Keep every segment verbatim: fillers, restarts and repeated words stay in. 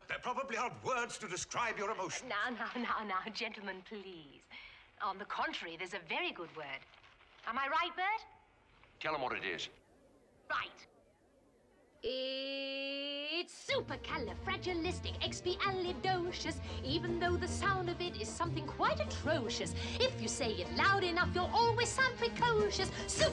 There probably aren't words to describe your emotion. Now, now, now, now, gentlemen, please. On the contrary, there's a very good word. Am I right, Bert? Tell him what it is. Right. It's supercalifragilisticexpialidocious, even though the sound of it is something quite atrocious. If you say it loud enough, you'll always sound precocious.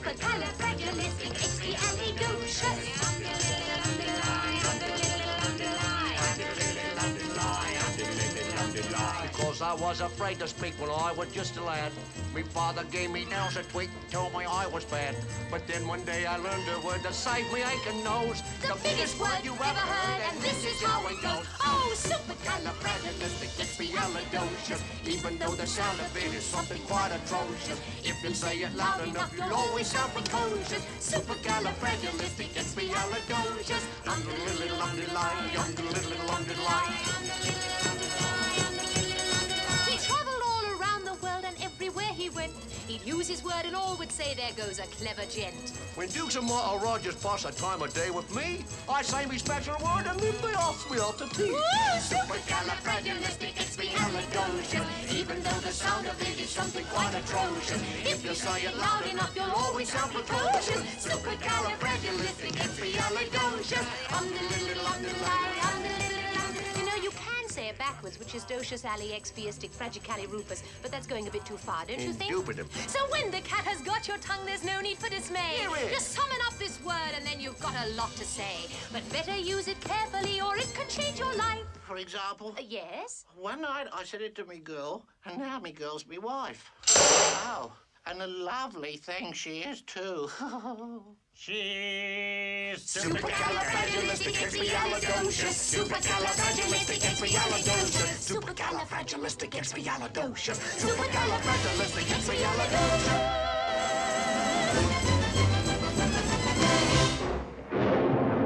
Because I was afraid to speak when I was just a lad. Me father gave me nails a tweak and told me I was bad. But then one day I learned a word to save me aching nose. The, the biggest word you ever heard, and this is how it goes. Oh, supercalifragilisticexpialidocious, even though the sound of it is something quite atrocious. If you say it loud enough, you'll always sound precocious. Supercalifragilisticexpialidocious. Under-little, underline, under-little, underline. He traveled all around the world, and everywhere he went, he'd use his word and all would say, there goes a clever gent. When Dukes and Martha Rogers pass a time of day with me, I say me special word and then they ask me out to tea. Supercalifragilisticexpialidocious, even though the sound of it is something quite atrocious. If you say it loud enough, you'll always sound precocious. Supercalifragilisticexpialidocious. Under-little, underline, under-little, under. You know, you can say it backwards, which is docious ali expiistic fragicalirupus, but that's going a bit too far, don't you think? Indubitum. So when the cat has got your tongue, there's no need for dismay. Here it is. Just summon up this word and then you've got a lot to say. But better use it carefully or it can change your life. For example? Uh, yes? One night I said it to me girl, and now me girl's me wife. Oh, and a lovely thing she is, too. She's Supercalifragilisticexpialidocious. Supercalifragilisticexpialidocious. Supercalifragilisticexpialidocious. Supercalifragilisticexpialidocious.